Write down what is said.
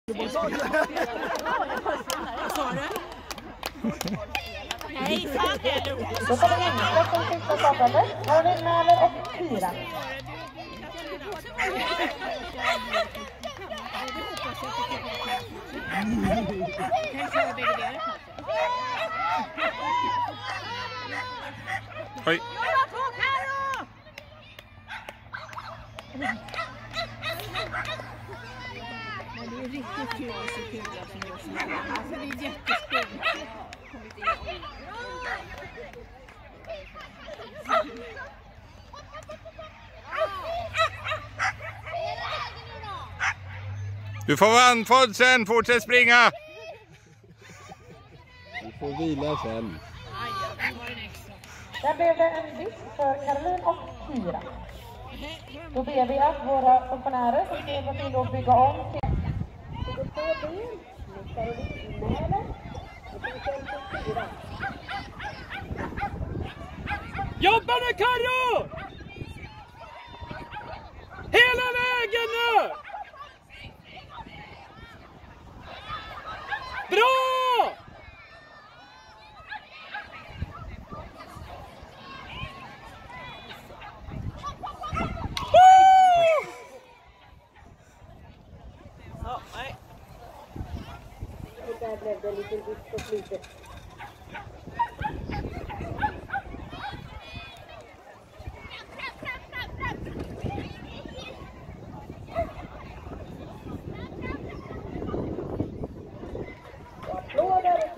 Vad sa du? Nej, fan är det. Då kommer Lindström som sista startande. Caroline Mäler och 4. Oj. Men det är riktigt kul att se kul som gör sånt här. Alltså det är jättespännande. Du får vara andfådd sen, fortsätt springa! Du får vila sen. Där blev det en disk för Caroline och 4. Då ber vi att våra funktionärer som ska hjälpa till att bygga om till 22 ben med Caroline Mäler och 4. Jobba nu, Karo! Hela vägen nu! Bra! Och där blev det lite disk på slutet.